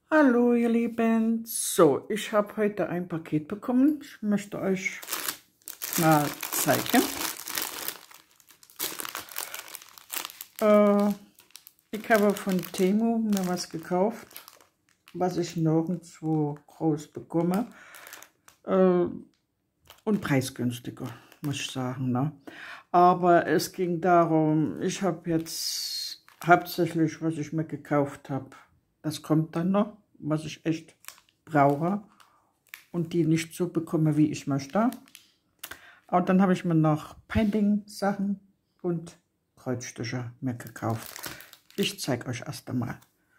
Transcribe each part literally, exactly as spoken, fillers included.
Hallo ihr Lieben, so ich habe heute ein Paket bekommen. Ich möchte euch mal zeigen. Äh, ich habe von Temu mir was gekauft, was ich nirgendwo groß bekomme äh, und preisgünstiger, muss ich sagen. Ne? Aber es ging darum, ich habe jetzt hauptsächlich, was ich mir gekauft habe, das kommt dann noch, was ich echt brauche und die nicht so bekomme, wie ich möchte. Und dann habe ich mir noch Painting-Sachen und Kreuzstiche mir gekauft. Ich zeige euch erst einmal.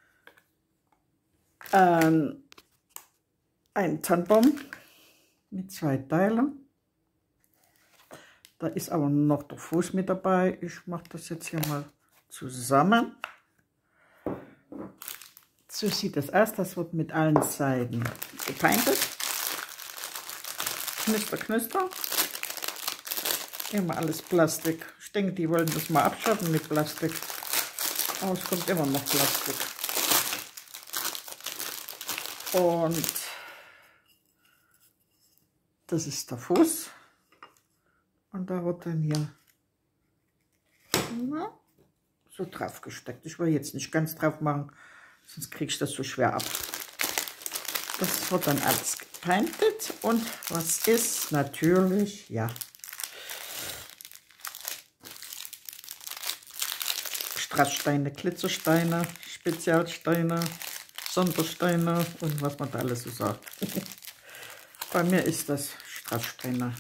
Ähm, ein Tannenbaum mit zwei Teilen. Da ist aber noch der Fuß mit dabei. Ich mache das jetzt hier mal zusammen. So sieht das aus. Das wird mit allen Seiten gepaintet. Knister, knister. Immer alles Plastik. Ich denke, die wollen das mal abschaffen mit Plastik. Aber es kommt immer noch Plastik. Und das ist der Fuß. Und da wird dann hier na, so drauf gesteckt. Ich will jetzt nicht ganz drauf machen, sonst kriege ich das so schwer ab. Das wird dann alles gepaintet. Und was ist natürlich, ja, Strasssteine, Glitzersteine, Spezialsteine, Sondersteine und was man da alles so sagt. Bei mir ist das Strasssteine.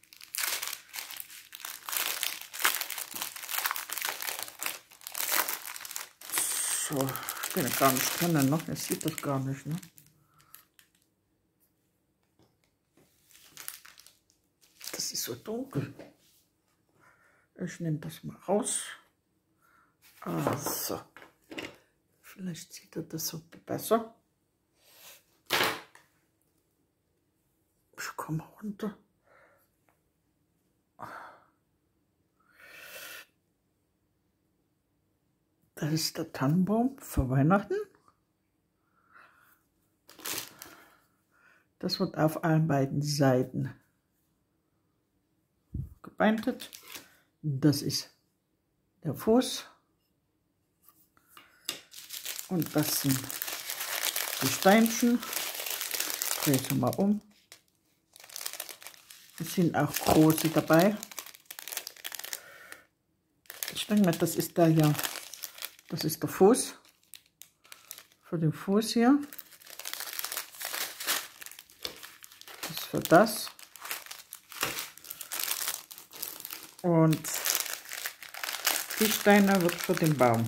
So, ich bin ja gar nicht drin, ne? Ihr seht das gar nicht, ne? Das ist so dunkel. Ich nehme das mal raus. Also, vielleicht sieht ihr das so besser. Ich komme runter. Das ist der Tannenbaum für Weihnachten. Das wird auf allen beiden Seiten gepaintet. Das ist der Fuß. Und das sind die Steinchen. Ich drehe sie mal um. Es sind auch große dabei. Ich denke mal, das ist da hier. Das ist der Fuß. Für den Fuß hier. Das ist für das. Und die Steine wird für den Baum.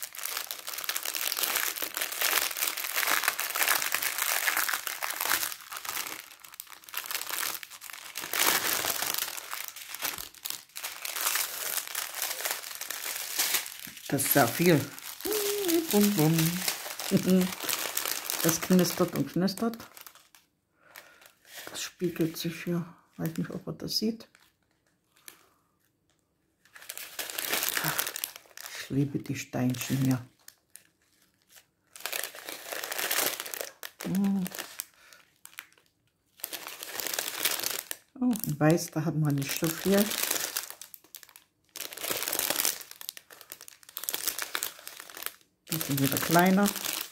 Das ist sehr viel. Bum, bum. Das knistert und knistert. Das spiegelt sich hier. Ich weiß nicht, ob man das sieht. Ach, ich liebe die Steinchen hier. Oh, in Weiß, da hat man nicht so viel. Die sind wieder kleiner.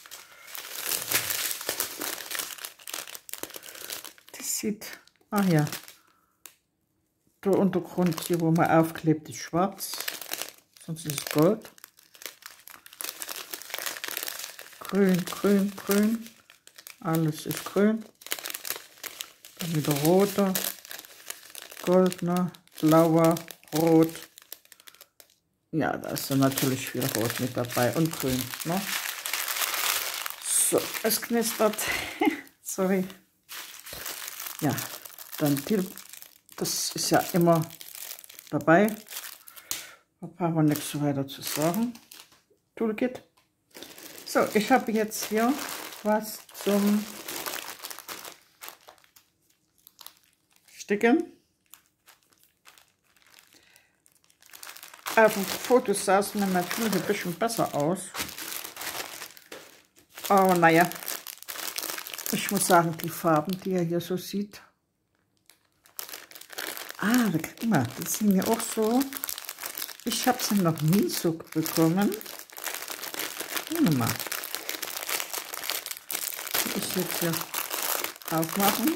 Das sieht, ah ja, der Untergrund hier, wo man aufklebt, ist schwarz, sonst ist es Gold. Grün, grün, grün, alles ist grün. Dann wieder roter, goldener, blauer, rot. Ja, da ist dann natürlich viel Rot mit dabei und Grün. Ne? So, es knistert. Sorry. Ja, dann die, das ist ja immer dabei. Da brauchen wir nichts so weiter zu sagen. Toolkit. So, ich habe jetzt hier was zum Sticken. Auf dem Foto sah es mir natürlich ein bisschen besser aus. Aber naja, Ich muss sagen, die Farben, die er hier so sieht. Ah, da guck mal, die sind ja auch so. Ich habe sie noch nie so bekommen. Guck mal. Ich jetzt hier aufmachen.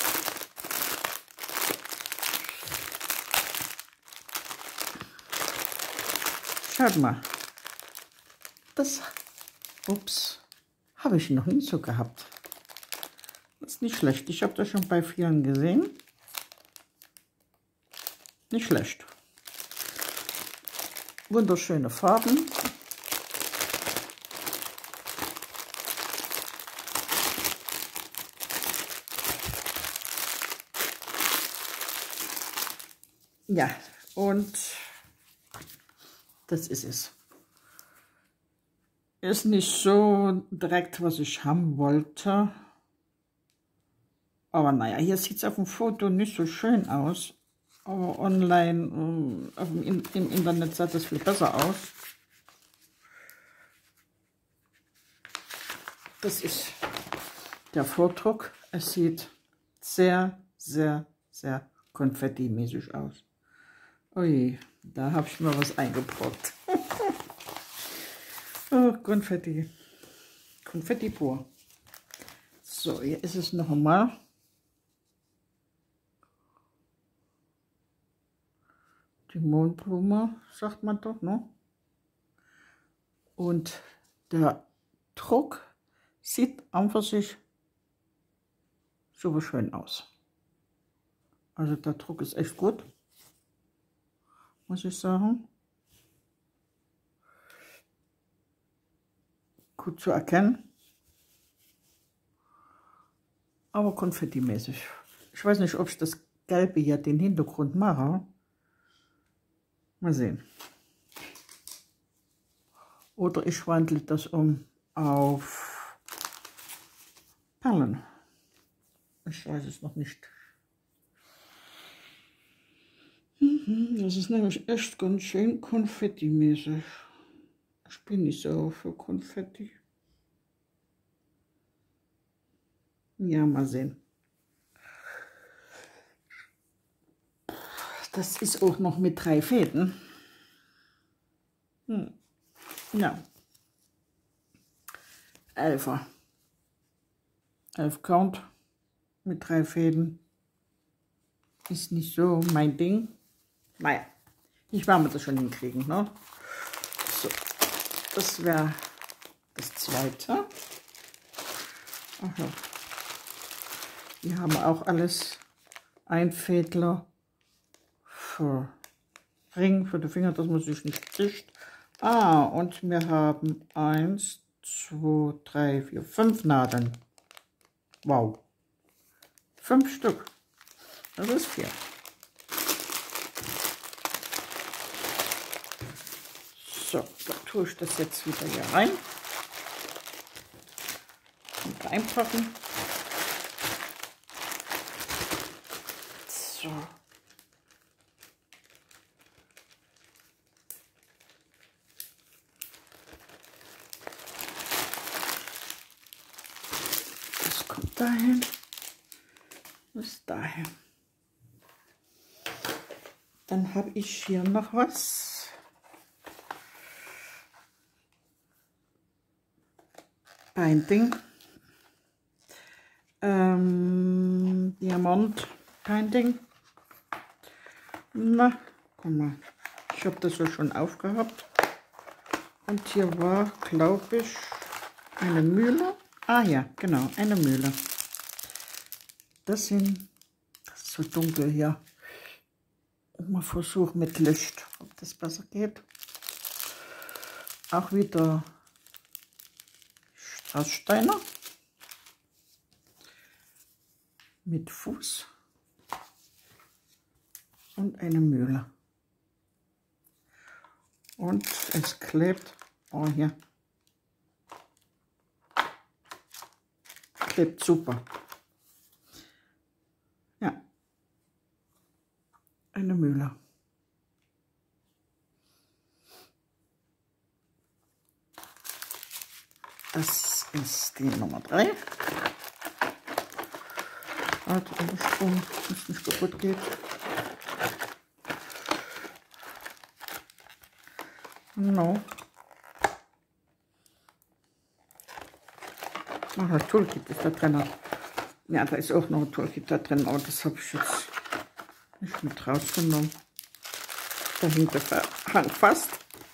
Schaut mal. Das, ups, habe ich noch nie so gehabt. Das ist nicht schlecht. Ich habe das schon bei vielen gesehen. Nicht schlecht. Wunderschöne Farben. Ja, und das ist es. Ist nicht so direkt, was ich haben wollte. Aber naja, hier sieht es auf dem Foto nicht so schön aus. Aber online, auf dem, im Internet sah das viel besser aus. Das ist der Vordruck. Es sieht sehr, sehr, sehr konfettimäßig aus. Ui, da habe ich mir was eingebrockt. Oh, Konfetti. Konfetti pur. So, hier ist es noch einmal. Die Mondblume, sagt man doch, ne? Und der Druck sieht an für sich super schön aus. Also der Druck ist echt gut, muss ich sagen. Gut zu erkennen. Aber konfettimäßig. Ich weiß nicht, ob ich das Gelbe hier den Hintergrund mache. Mal sehen. Oder ich wandle das um auf Perlen. Ich weiß es noch nicht. Das ist nämlich echt ganz schön konfettimäßig. Ich bin nicht so für Konfetti. Ja, mal sehen. Das ist auch noch mit drei Fäden. Hm. Ja. Elfer. Elf Count mit drei Fäden. Ist nicht so mein Ding. Naja, ich werde das schon hinkriegen, ne? So, das wäre das zweite. Aha. Wir haben auch alles Einfädler für Ring, für die Finger, dass man sich nicht zischt. Ah, und wir haben eins, zwei, drei, vier, fünf Nadeln. Wow. Fünf Stück. Das ist viel. So, da tue ich das jetzt wieder hier rein. Und einpacken. So. Das kommt dahin. Bis dahin. Dann habe ich hier noch was. Binding. Ähm, Diamant Binding. Na, guck mal. Ich habe das ja schon aufgehabt. Und hier war, glaube ich, eine Mühle. Ah ja, genau, eine Mühle. Das sind, das ist so dunkel hier. Und mal versuchen mit Licht, ob das besser geht. Auch wieder Strasssteiner mit Fuß und eine Mühle. Und es klebt, oh hier, klebt super. Ja, eine Mühle. Das ist die Nummer drei. Warte, der Strom, dass es nicht kaputt geht. No. Ach, das Toolkit ist da drin. Ja, da ist auch noch ein Toolkit da drin, aber das habe ich jetzt nicht mit rausgenommen. Da hängt der Hang fast.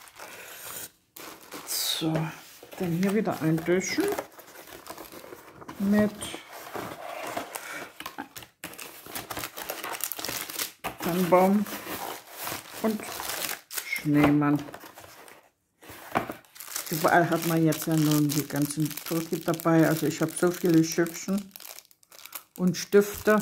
So, dann hier wieder ein Döschen mit Tannenbaum und Schneemann. Überall hat man jetzt ja nun die ganzen Toolkit dabei. Also ich habe so viele Schüppchen und Stifte.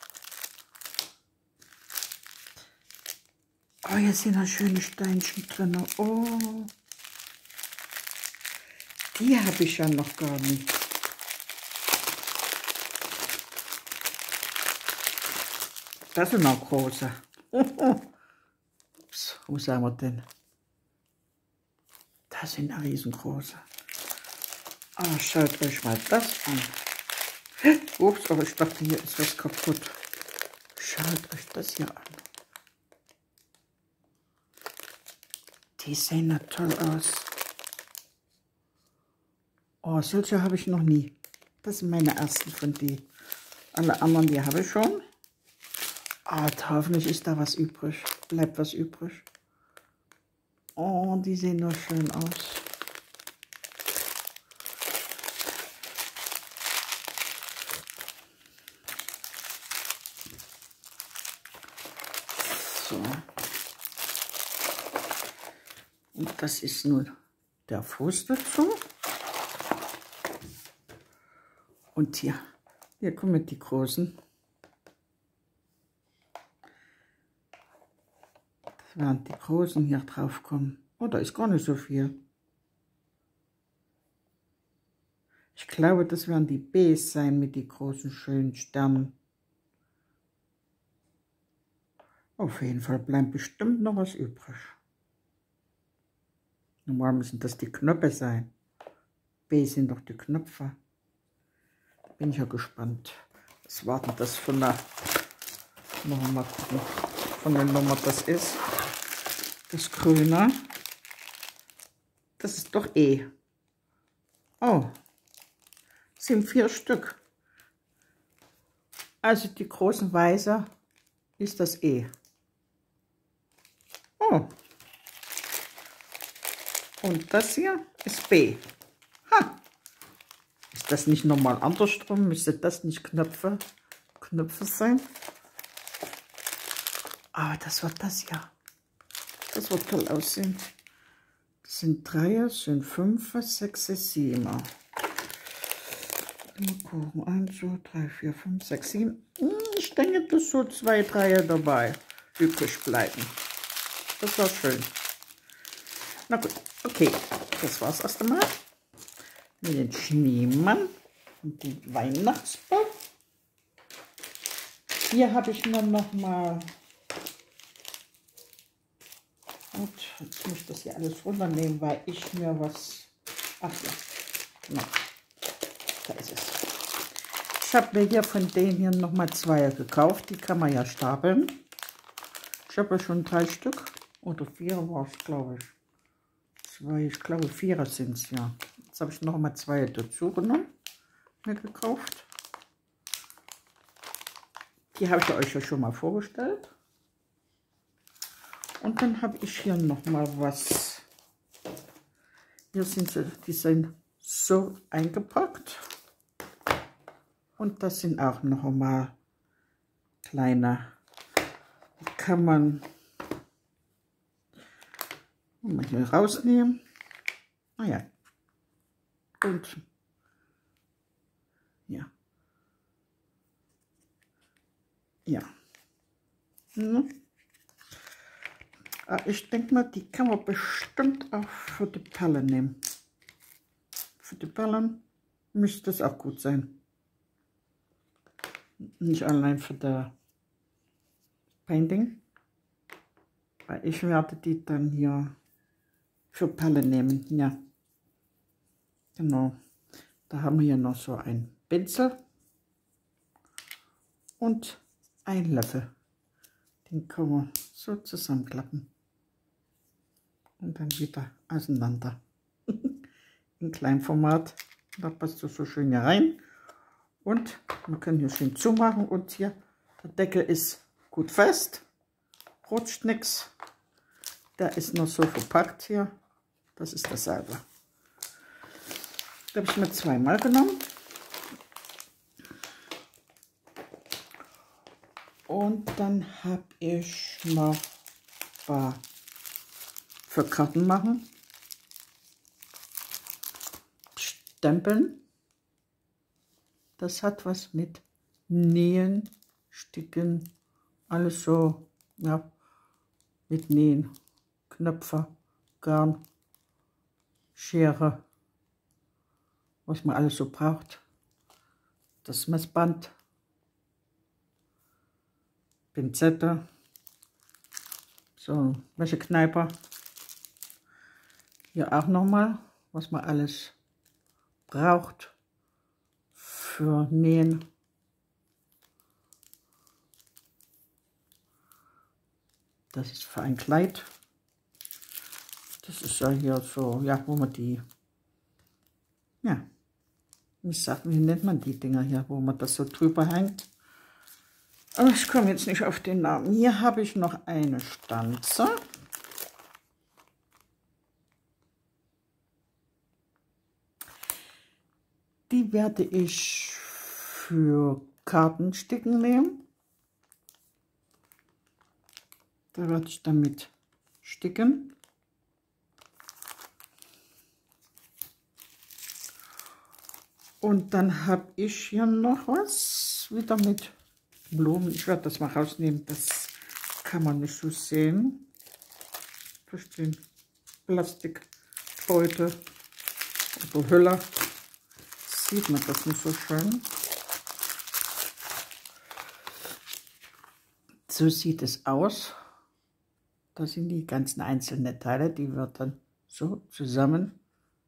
Oh, hier sind noch schöne Steinchen drin. Oh, die habe ich ja noch gar nicht. Das sind auch große. Ups, wo sagen wir denn? Das sind riesengroße. Ah, schaut euch mal das an. Ups, aber ich dachte, hier ist was kaputt. Schaut euch das hier an. Die sehen ja toll aus. Oh, solche habe ich noch nie. Das sind meine ersten von die. Alle anderen, die habe ich schon. Ah, hoffentlich ist da was übrig. Bleibt was übrig. Oh, die sehen nur schön aus. So. Und das ist nun der Fuß dazu. Und hier, hier kommen die großen. Das werden die großen hier drauf kommen. Oh, da ist gar nicht so viel. Ich glaube, das werden die Bs sein mit den großen schönen Sternen. Auf jeden Fall bleibt bestimmt noch was übrig. Normal müssen das die Knöpfe sein. B sind doch die Knöpfe. Bin ich ja gespannt. Was war denn das von der, noch mal gucken, von der Nummer das ist. Das Grüne. Das ist doch E. Oh, sind vier Stück. Also die großen Weiße ist das E. Oh. Und das hier ist B. Ha. Ist das nicht nochmal andersrum? Müsste das nicht Knöpfe, Knöpfe sein? Aber das wird das hier. Das wird toll aussehen. Das sind Dreier, sind Fünfer, Sechser, Siebener. Mal gucken. eins, zwei, drei, vier, fünf, sechs, sieben. Ich denke, dass so zwei Dreier dabei übrig bleiben. Das war schön. Na gut, okay. Das war's erst einmal. Mit dem Schneemann und dem Weihnachtsbaum. Hier habe ich nur noch mal. Und jetzt muss ich das hier alles runternehmen, weil ich mir was. Ach ja, genau. Da ist es. Ich habe mir hier von denen hier noch mal zwei gekauft. Die kann man ja stapeln. Ich habe ja schon drei Stück oder vier war es, glaube ich. Zwei, ich glaube vierer sind es ja. Jetzt habe ich noch mal zwei dazu genommen, mir gekauft. Die habe ich euch ja schon mal vorgestellt. Und dann habe ich hier noch mal was. Hier sind sie, die sind so eingepackt. Und das sind auch noch mal kleine. Die kann man mal hier rausnehmen. Naja. Und ja. Ja. Hm. Ich denke mal, die kann man bestimmt auch für die Perlen nehmen. Für die Perlen müsste es auch gut sein. Nicht allein für das Painting. Weil ich werde die dann hier für Perlen nehmen. Ja. Genau. Da haben wir hier noch so ein Pinsel. und ein Löffel. Den kann man so zusammenklappen und dann wieder auseinander. In Kleinformat, da passt das so schön hier rein. Und wir können hier schön zumachen und hier, der Deckel ist gut fest, rutscht nichts. Der ist noch so verpackt hier, das ist dasselbe. Da habe ich mir zweimal genommen. Und dann habe ich noch ein paar für Karten machen. Stempeln. Das hat was mit Nähen, Sticken, alles so, ja, mit Nähen, Knöpfe, Garn, Schere, was man alles so braucht. Das Messband, Pinzette, so Wäschekneiper. Hier auch nochmal, was man alles braucht für Nähen. Das ist für ein Kleid. Das ist ja hier so, ja, wo man die, ja, wie sagt, wie nennt man die Dinger hier, wo man das so drüber hängt. Aber ich komme jetzt nicht auf den Namen. Hier habe ich noch eine Stanze. Die werde ich für Kartensticken nehmen. Da werde ich damit sticken. Und dann habe ich hier noch was, wieder mit Blumen. Ich werde das mal rausnehmen, das kann man nicht so sehen. Durch den Plastikbeutel oder Hülle sieht man das nicht so schön. So sieht es aus. Das sind die ganzen einzelnen Teile, die wird dann so zusammen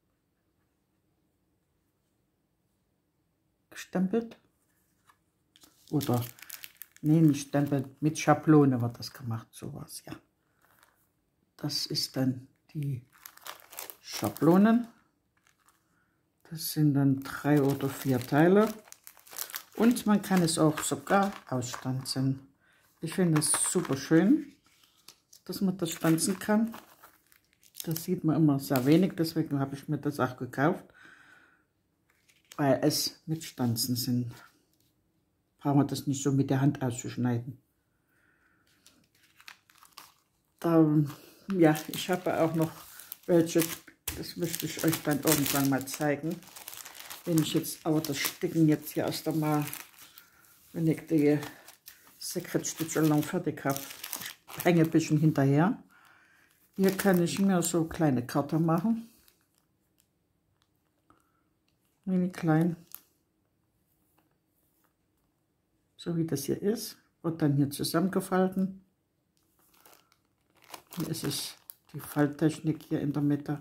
gestempelt. Oder, nee, nicht stempelt, mit Schablone wird das gemacht, sowas, ja. Das ist dann die Schablonen. Das sind dann drei oder vier Teile. Und man kann es auch sogar ausstanzen. Ich finde es super schön, dass man das stanzen kann. Das sieht man immer sehr wenig, deswegen habe ich mir das auch gekauft. Weil es mit Stanzen sind. Brauchen wir das nicht so mit der Hand auszuschneiden. Da, ja, ich habe auch noch welche, das möchte ich euch dann irgendwann mal zeigen. Wenn ich jetzt aber das Sticken jetzt hier erst einmal, wenn ich die Sekretstitche lang fertig habe, ich hänge ein bisschen hinterher. Hier kann ich mir so kleine Karten machen. Mini klein. So wie das hier ist, wird dann hier zusammengefalten. Hier ist es die Falttechnik hier in der Mitte.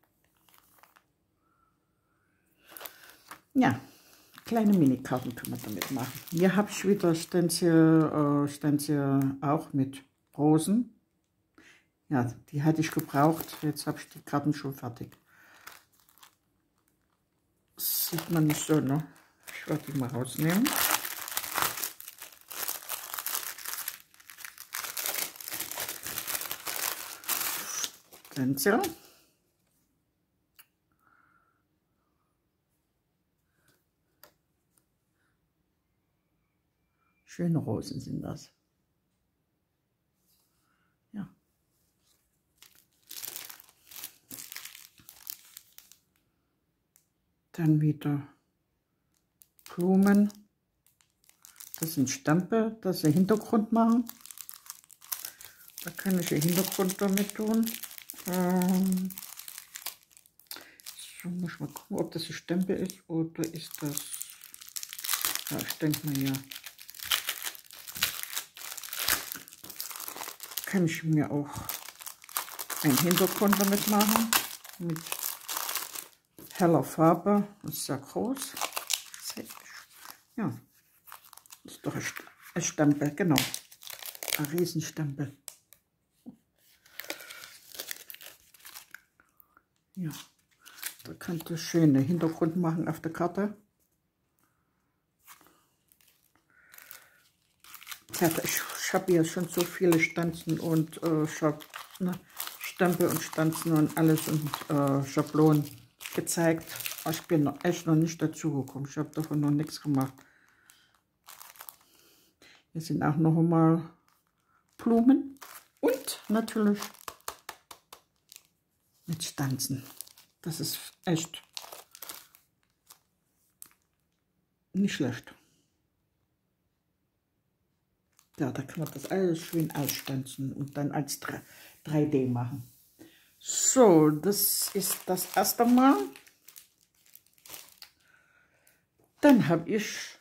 Ja, kleine Mini-Karten können wir damit machen. Hier habe ich wieder Stenzel, äh, Stenzel auch mit Rosen. Ja, die hatte ich gebraucht. Jetzt habe ich die Karten schon fertig. Das sieht man nicht so, ne? Ich werde die mal rausnehmen. Stenzel. Schöne Rosen sind das. Ja. Dann wieder Blumen. Das sind Stampe, das ist der Hintergrund machen. Da kann ich den Hintergrund damit tun. Ähm so, muss ich mal gucken, ob das ein Stempel ist oder ist das. Ja, ich denke mal ja. Kann ich mir auch einen Hintergrund damit machen. Mit heller Farbe. Das ist sehr groß. Ja, das ist doch Ein Stempel, genau. Ein Riesenstempel. Ja, da könnt ihr schöne Hintergrund machen auf der Karte. Ja, ich ich habe hier schon so viele Stanzen und äh, Schab ne, Stempel und Stanzen und alles und äh, Schablonen gezeigt. Ich bin noch, echt noch nicht dazu gekommen. Ich habe davon noch nichts gemacht. Hier sind auch noch mal Blumen und natürlich mit Stanzen. Das ist echt nicht schlecht. Ja, da kann man das alles schön ausstanzen und dann als drei D machen. So, das ist das erste Mal. Dann habe ich,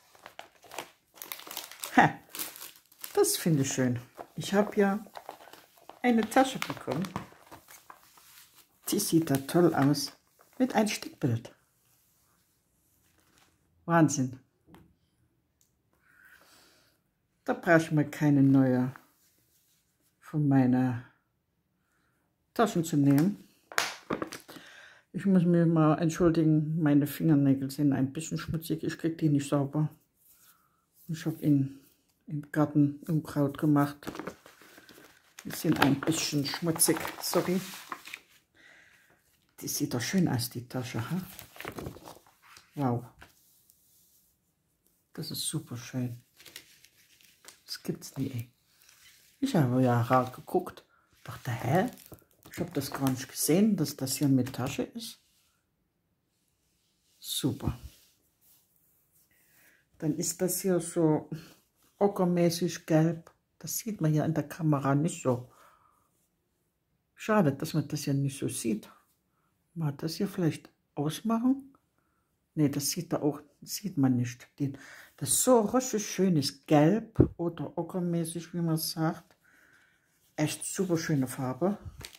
ha, das finde ich schön. Ich habe ja eine Tasche bekommen. Die sieht da toll aus. Mit einem Stickbild. Wahnsinn. Da brauche ich mir keine neue von meiner Taschen zu nehmen. Ich muss mir mal entschuldigen, meine Fingernägel sind ein bisschen schmutzig. Ich kriege die nicht sauber. Ich habe ihn im Garten Unkraut gemacht. Die sind ein bisschen schmutzig, sorry. Die sieht doch schön aus, die Tasche. Ha? Wow. Das ist super schön. Das gibt's nie, ey. Ich habe ja gerade geguckt. Dachte, hä? Ich habe das gar nicht gesehen, dass das hier mit Tasche ist. Super. Dann ist das hier so ockermäßig gelb. Das sieht man ja in der Kamera nicht so. Schade, dass man das ja nicht so sieht. Mal das hier vielleicht ausmachen? Ne, das sieht da auch, sieht man nicht. Das ist so richtig schönes Gelb oder ockermäßig, wie man sagt. Echt super schöne Farbe.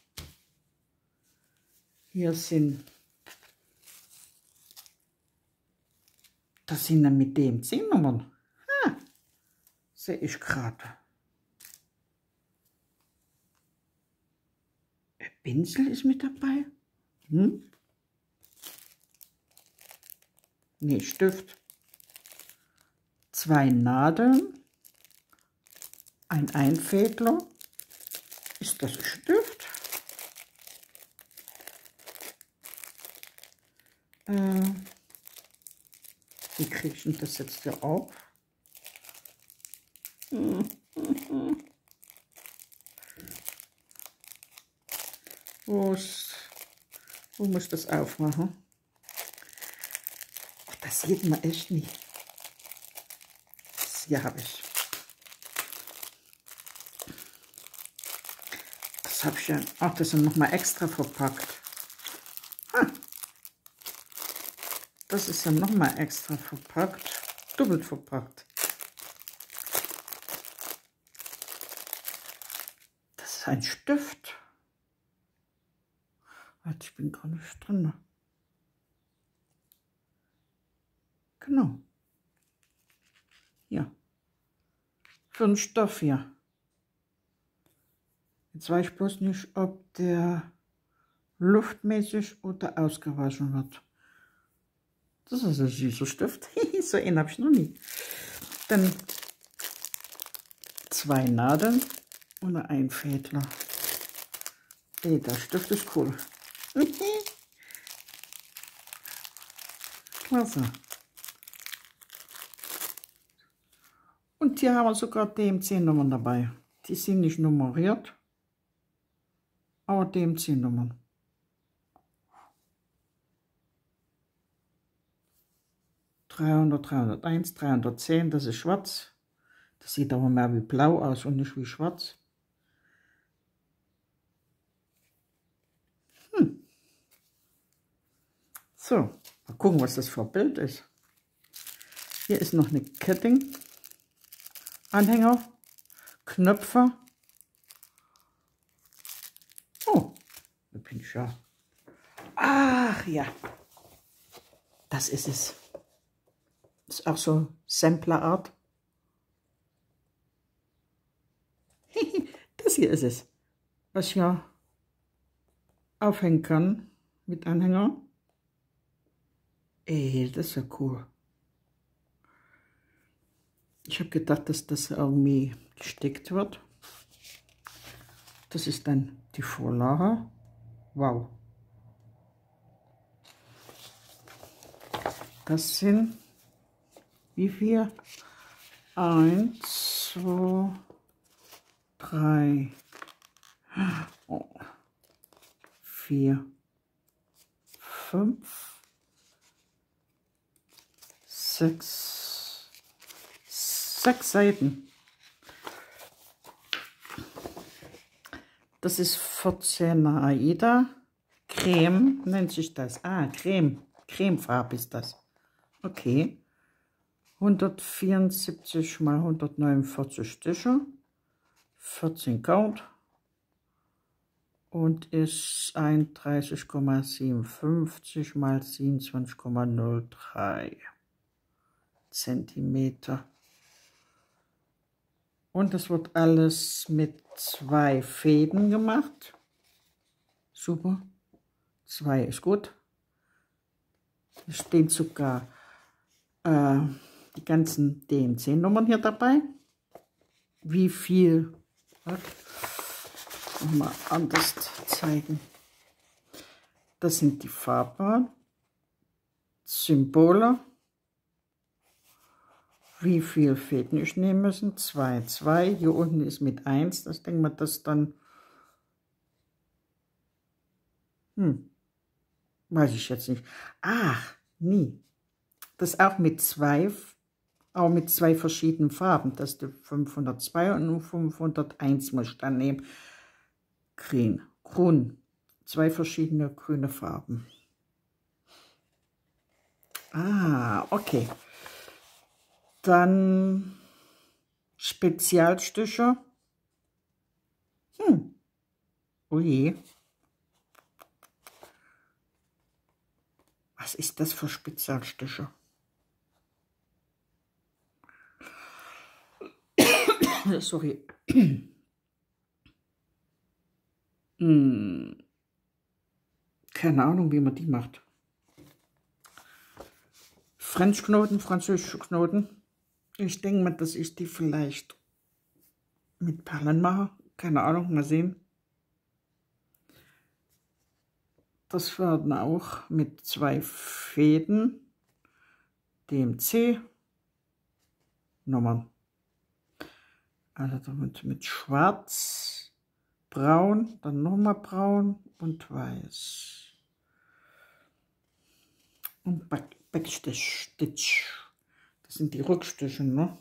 Hier sind, das sind dann mit dem zehn Nummern. Ha, sehe ich gerade. Ein Pinsel ist mit dabei. Hm? Ne, Stift. Zwei Nadeln. Ein Einfädler. Ist das ein Stift? Äh, wie kriege ich denn das jetzt hier auf? Hm, hm, hm. Wo, ist, wo muss ich das aufmachen? Ach, das sieht man echt nicht. Das hier habe ich. Das habe ich ja. Ach, das sind nochmal extra verpackt. Ah, das ist ja nochmal extra verpackt. Doppelt verpackt. Das ist ein Stift. Ich bin gar nicht drin. Genau. Ja. Für den Stoff hier. Jetzt weiß ich bloß nicht, ob der luftmäßig oder ausgewaschen wird. Das ist ein süßer Stift. So einen habe ich noch nie. Dann zwei Nadeln und ein Einfädler. Ey, der Stift ist cool. Klasse. Und hier haben wir sogar D M C-Nummern dabei. Die sind nicht nummeriert, aber D M C-Nummern. dreihundert, dreihunderteins, dreihundertzehn, das ist schwarz. Das sieht aber mehr wie blau aus und nicht wie schwarz. Hm. So, mal gucken, was das für ein Bild ist. Hier ist noch eine Ketting. Anhänger, Knöpfe. Oh, da bin ich ja. Ach ja, das ist es. Das ist auch so Samplerart. hier ist es, was ich ja aufhängen kann mit Anhänger. Ey, das ist ja cool. Ich habe gedacht, dass das irgendwie gestickt wird. Das ist dann die Vorlage. Wow. Das sind wie viel? Eins, zwei, drei, oh, vier, fünf, sechs, sechs Seiten. Das ist vierzehner Aida. Creme nennt sich das. Ah, Creme. Cremefarbe ist das. Okay. hundertvierundsiebzig mal hundertneunundvierzig Stiche. vierzehn Count. Und ist einunddreißig Komma siebenundfünfzig mal siebenundzwanzig Komma null drei Zentimeter. Und das wird alles mit zwei Fäden gemacht. Super. Zwei ist gut. Es stehen sogar äh, die ganzen D M C-Nummern hier dabei. Wie viel? Mal anders zeigen. Das sind die Farben, Symbole. Wie viel Fäden ich nehmen müssen? zwei, zwei. Hier unten ist mit eins. Das denken wir, das dann. Hm. Weiß ich jetzt nicht. Ach, nie. Das auch mit zwei, auch mit zwei verschiedenen Farben. Das ist die fünfhundertzwei und fünfhunderteins muss ich dann nehmen. Grün, grün. Zwei verschiedene grüne Farben. Ah, okay. Dann Spezialstiche. Hm. Oh je. Was ist das für Spezialstiche? Sorry. hm. Keine Ahnung, wie man die macht. Frenchknoten, französische Knoten. Ich denke mal, dass ich die vielleicht mit Perlen mache. Keine Ahnung, mal sehen. Das werden auch mit zwei Fäden D M C Nummern. Also damit mit Schwarz, Braun, dann nochmal Braun und Weiß. Und Backstitch. Das sind die Rückstiche, ne?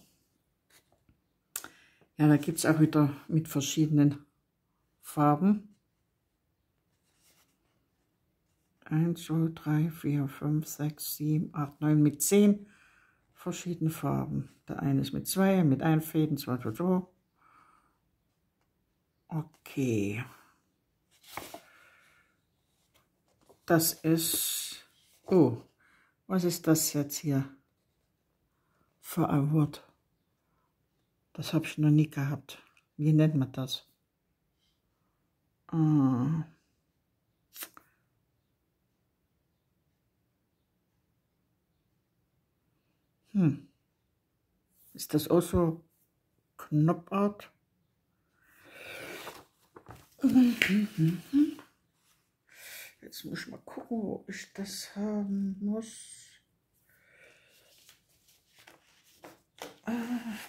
Ja, da gibt es auch wieder mit verschiedenen Farben. eins, zwei, drei, vier, fünf, sechs, sieben, acht, neun mit zehn verschiedene Farben. Der eine ist mit zwei, mit ein Fäden, zwei, zwei, zwei. Okay. Das ist, oh, was ist das jetzt hier für ein Wort? Das habe ich noch nie gehabt. Wie nennt man das? Ah. Hm. Ist das auch so Knopfart? Jetzt muss ich mal gucken, wo ich das haben muss. Ah.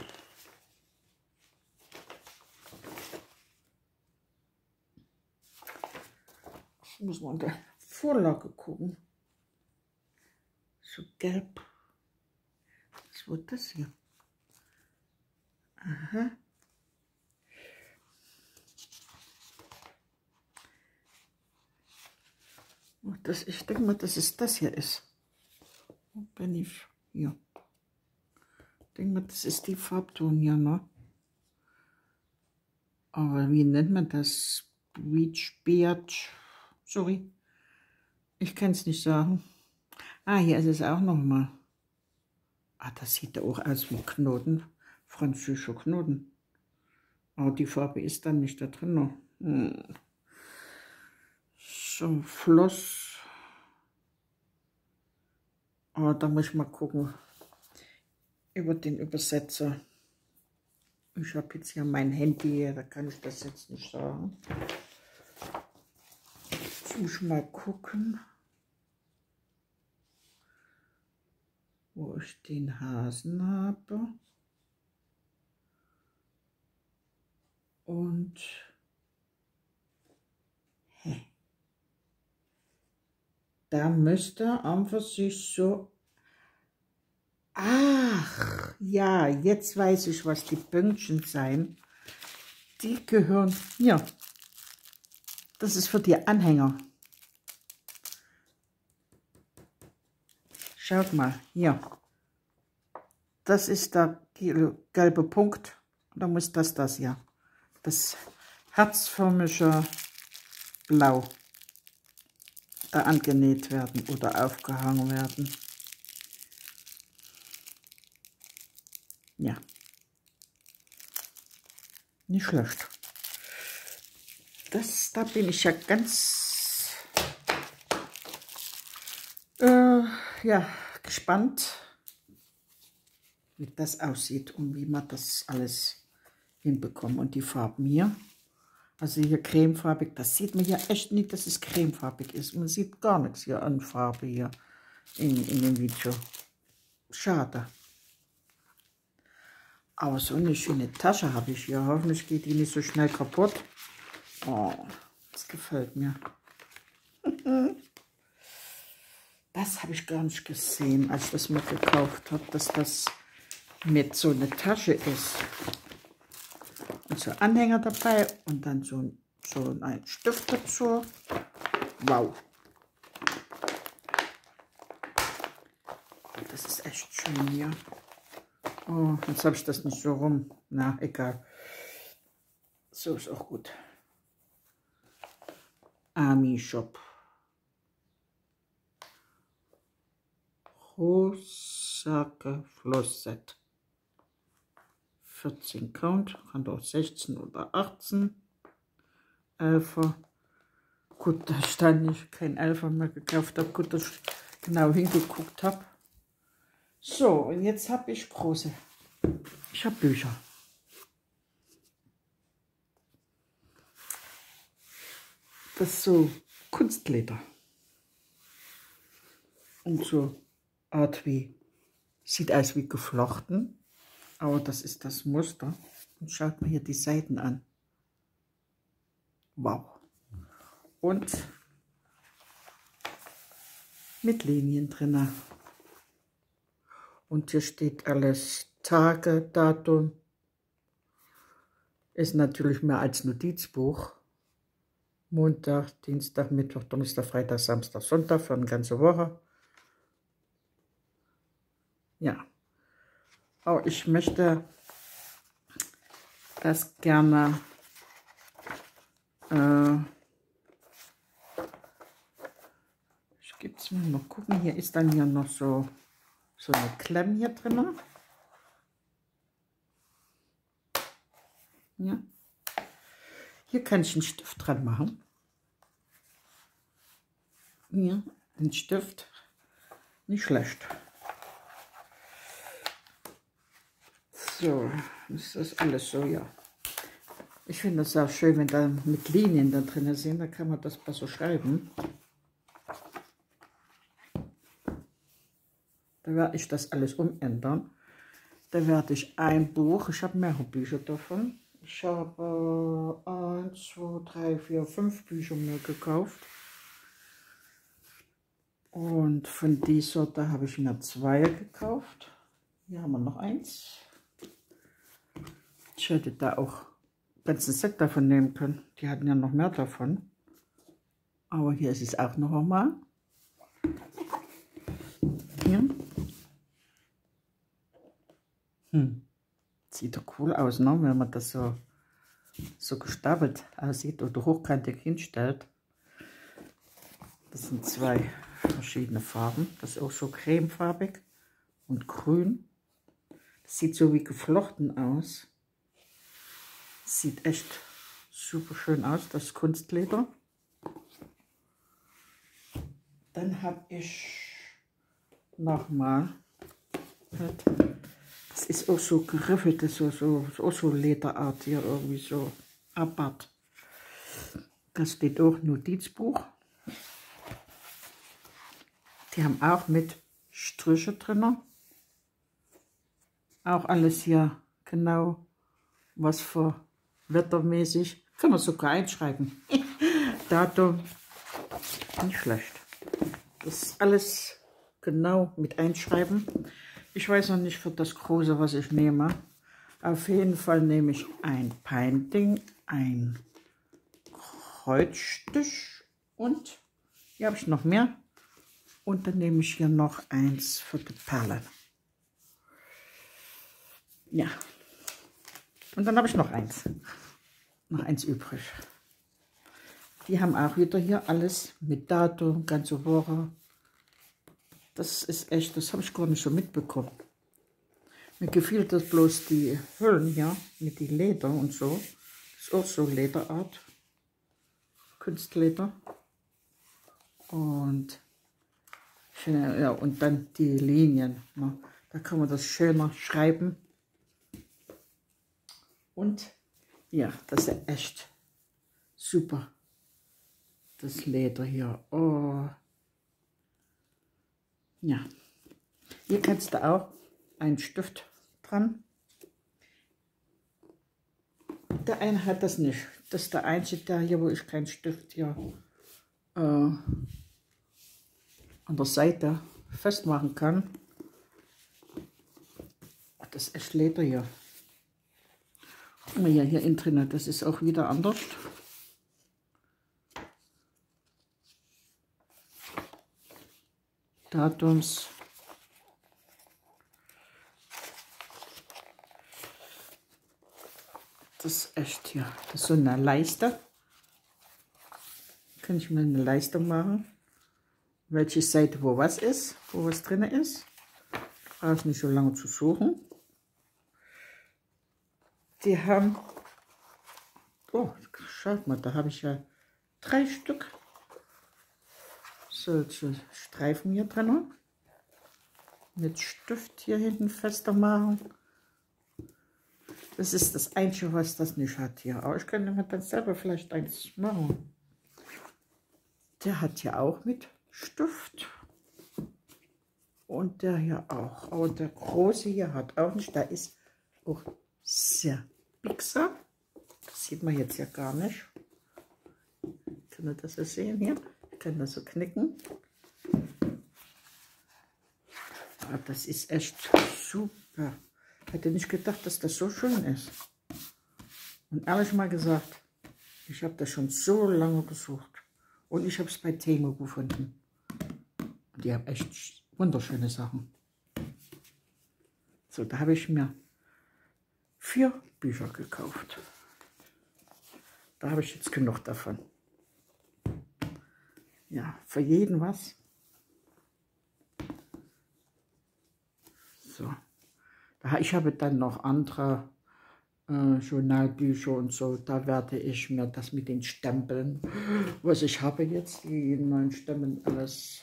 Ich muss mal in der Vorlage gucken. So gelb. Was wird das hier? Aha. Das, ich denke mal, dass es das hier ist. Wenn ich hier. Ich denke mal, das ist die Farbton hier, ne? Aber wie nennt man das? Bleach Beard. Sorry. Ich kann es nicht sagen. Ah, hier ist es auch nochmal. Ah, das sieht ja auch aus wie Knoten. Französische Knoten. Oh, die Farbe ist dann nicht da drin. Hm. So, Floss. Oh, da muss ich mal gucken über den Übersetzer. Ich habe jetzt hier mein Handy hier, da kann ich das jetzt nicht sagen. Jetzt muss ich mal gucken, wo ich den Hasen habe. Und hä, da müsste einfach sich so... Ach, ja, jetzt weiß ich, was die Pünktchen sein. Die gehören hier. Das ist für die Anhänger. Schaut mal, hier. Das ist der gelbe Punkt. Da muss das das hier. Das herzförmige Blau da angenäht werden oder aufgehangen werden. Ja. Nicht schlecht. Das, da bin ich ja ganz äh, ja, gespannt, wie das aussieht und wie man das alles hinbekommt. Und die Farben hier, also hier cremefarbig, das sieht man ja echt nicht, dass es cremefarbig ist. Man sieht gar nichts hier an Farbe hier in, in dem Video. Schade. Aber so eine schöne Tasche habe ich hier. Hoffentlich geht die nicht so schnell kaputt. Oh, das gefällt mir. Das habe ich gar nicht gesehen, als ich das mir gekauft habe, dass das mit so einer Tasche ist. Und so Anhänger dabei und dann so, so ein Stift dazu. Wow. Das ist echt schön hier. Oh, jetzt habe ich das nicht so rum. Na, egal. So ist auch gut. Ami Shop. Hosake Flossset. vierzehn Count. Kann doch sechzehn oder achtzehn. Elfer. Gut, da stand nicht kein Elfer mehr gekauft habe. Gut, dass ich genau hingeguckt habe. So, und jetzt habe ich große. Ich habe Bücher. Das ist so Kunstleder. Und so Art wie, sieht aus wie geflochten. Aber das ist das Muster. Und schaut mal hier die Seiten an. Wow. Und mit Linien drin. Und hier steht alles Tage, Datum. Ist natürlich mehr als Notizbuch. Montag, Dienstag, Mittwoch, Donnerstag, Freitag, Samstag, Sonntag für eine ganze Woche. Ja. Aber ich möchte das gerne äh, ich gebe es mir noch gucken. Hier ist dann hier noch so, so eine Klemme hier drin. Ja. Hier kann ich einen Stift dran machen. Hier, den Stift. Nicht schlecht. So, ist das alles so, ja. Ich finde es auch schön, wenn da mit Linien da drin sind, da kann man das besser schreiben. Da werde ich das alles umändern. Da werde ich ein Buch, ich habe mehrere Bücher davon. Ich habe eins, zwei, drei, vier, fünf Bücher mir gekauft. Und von dieser, da habe ich mir zwei gekauft. Hier haben wir noch eins. Ich hätte da auch ganzen Set davon nehmen können. Die hatten ja noch mehr davon. Aber hier ist es auch noch einmal. Hier. Hm. Sieht doch cool aus, ne? Wenn man das so, so gestapelt aussieht oder hochkantig hinstellt. Das sind zwei verschiedene Farben. Das ist auch so cremefarbig und grün. Das sieht so wie geflochten aus. Sieht echt super schön aus, das Kunstleder. Dann habe ich nochmal, das ist auch so geriffelte, so, so, auch so Lederart hier, irgendwie so Abarth. Das steht auch Notizbuch. Die haben auch mit Striche drin. Auch alles hier genau, was für wettermäßig. Kann man sogar einschreiben. Datum. Nicht schlecht. Das ist alles genau mit einschreiben. Ich weiß noch nicht für das Große, was ich nehme. Auf jeden Fall nehme ich ein Painting, ein Kreuzstich und hier habe ich noch mehr. Und dann nehme ich hier noch eins für die Perlen. Ja. Und dann habe ich noch eins. Noch eins übrig. Die haben auch wieder hier alles mit Datum, ganze Woche. Das ist echt, das habe ich gar nicht so mitbekommen. Mir gefiel das bloß die Hüllen hier mit die Leder und so. Das ist auch so Lederart. Kunstleder. Und ja, und dann die Linien. Ne? Da kann man das schöner schreiben. Und ja, das ist echt super. Das Leder hier. Oh. Ja. Hier kannst du auch einen Stift dran. Der eine hat das nicht. Das ist der einzige, der hier, wo ich keinen Stift hier äh, an der Seite festmachen kann. Das ist echt Leder hier. Ja, hier innen drin, das ist auch wieder anders. Datums. Das ist echt hier. Das ist so eine Leiste. Kann ich mir eine Leiste machen. Welche Seite wo was ist, wo was drin ist. Brauche nicht so lange zu suchen. Die haben, oh, schaut mal, da habe ich ja drei Stück solche Streifen hier drin. Mit Stift hier hinten fester machen. Das ist das Einzige, was das nicht hat hier. Aber ich könnte mir dann selber vielleicht eins machen. Der hat ja auch mit Stift. Und der hier auch. Aber der große hier hat auch nicht. Der ist auch sehr biegsam. Das sieht man jetzt ja gar nicht. Kann man das so sehen hier? Ich kann das so knicken. Aber das ist echt super. Ich hätte nicht gedacht, dass das so schön ist. Und ehrlich mal gesagt, ich habe das schon so lange gesucht. Und ich habe es bei Temu gefunden. Und die haben echt wunderschöne Sachen. So, da habe ich mir vier Bücher gekauft. Da habe ich jetzt genug davon. Ja, für jeden was. So. Ich habe dann noch andere äh, Journalbücher und so. Da werde ich mir das mit den Stempeln, was ich habe jetzt, die neuen Stempeln, alles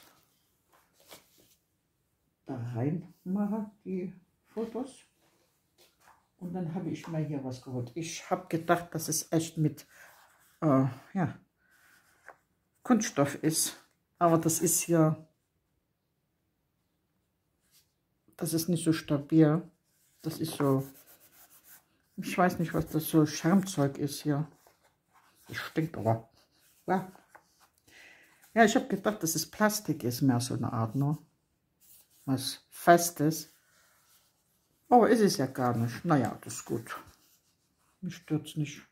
da rein machen, die Fotos. Und dann habe ich mir hier was geholt. Ich habe gedacht, dass es echt mit äh, ja, Kunststoff ist. Aber das ist hier, das ist nicht so stabil. Das ist so, ich weiß nicht, was das so Schermzeug ist hier. Das stinkt aber. Ja, ja, ich habe gedacht, dass es Plastik ist, mehr so eine Art, ne? Was Festes. Aber ist es ja gar nicht. Naja, das ist gut. Mich stört es nicht.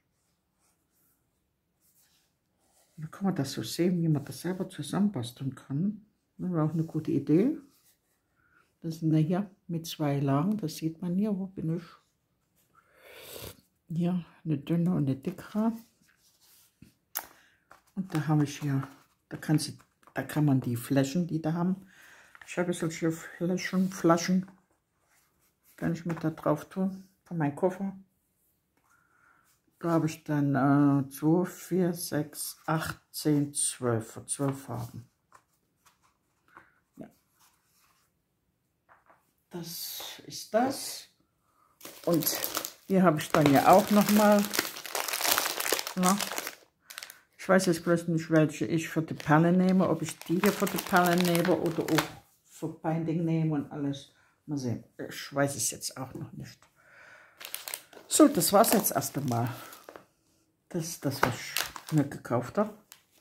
Da kann man das so sehen, wie man das selber zusammenbasteln kann. Das war auch eine gute Idee. Das sind ja hier mit zwei Lagen, das sieht man hier. Wo bin ich? Hier eine dünne und eine dickere. Und da habe ich hier, da kann, sie, da kann man die Flächen, die da haben. Ich habe solche Flächen, Flaschen, kann ich mit da drauf tun, von meinem Koffer. Da habe ich dann äh, zwei, vier, sechs, acht, zehn, zwölf, für zwölf Farben. Ja. Das ist das. Und hier habe ich dann ja auch noch mal. Na, ich weiß jetzt bloß nicht, welche ich für die Perle nehme. Ob ich die hier für die Perle nehme oder auch für Binding nehme und alles. Mal sehen. Ich weiß es jetzt auch noch nicht. So, das war es jetzt erst einmal. Das ist das, was ich mir gekauft habe.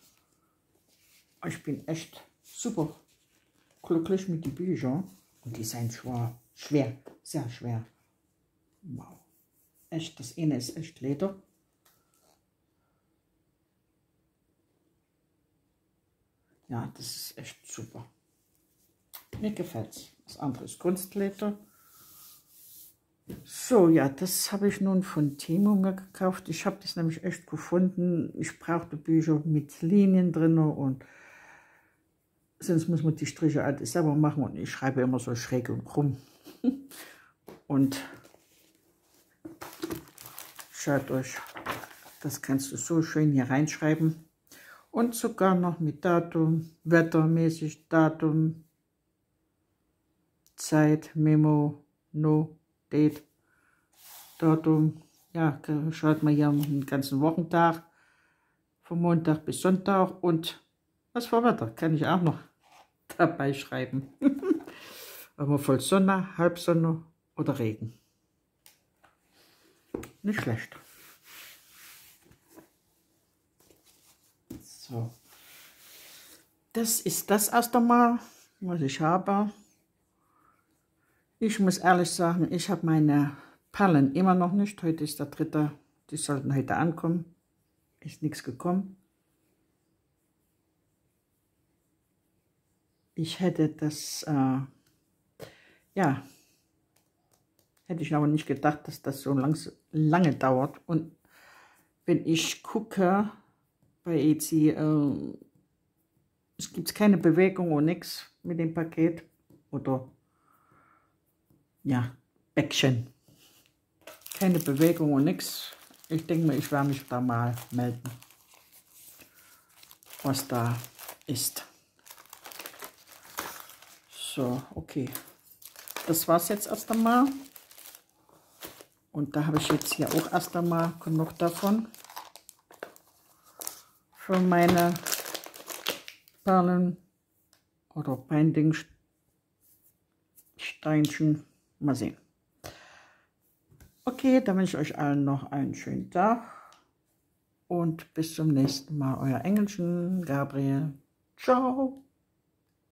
Ich bin echt super glücklich mit den Büchern. Und die sind schwer, schwer, sehr schwer. Wow. Echt, das eine ist echt Leder. Ja, das ist echt super. Mir gefällt's. Das andere ist Kunstleder. So, ja, das habe ich nun von Temu mir gekauft. Ich habe das nämlich echt gefunden. Ich brauchte Bücher mit Linien drin und sonst muss man die Striche alles selber machen und ich schreibe immer so schräg und krumm. Und schaut euch, das kannst du so schön hier reinschreiben. Und sogar noch mit Datum, wettermäßig Datum, Zeit, Memo, No, Date, Datum. Ja, schaut mal hier den ganzen Wochentag, von Montag bis Sonntag und was für Wetter, kann ich auch noch dabei schreiben. Aber voll Sonne, Halbsonne oder Regen. Nicht schlecht. So. Das ist das erst einmal, was ich habe. Ich muss ehrlich sagen, ich habe meine Perlen immer noch nicht. Heute ist der dritte. Die sollten heute ankommen. Ist nichts gekommen. Ich hätte das, äh, ja, hätte ich aber nicht gedacht, dass das so lang, lange dauert. Und wenn ich gucke bei Etsy, äh, es gibt keine Bewegung und nichts mit dem Paket. Oder, ja, Päckchen. Keine Bewegung und nichts. Ich denke mir, ich werde mich da mal melden, was da ist. So, okay. Das war es jetzt erst einmal. Und da habe ich jetzt hier auch erst einmal genug davon. Für meine Perlen oder Binding Steinchen. Mal sehen. Okay, dann wünsche ich euch allen noch einen schönen Tag. Und bis zum nächsten Mal. Euer Engelchen, Gabriel. Ciao.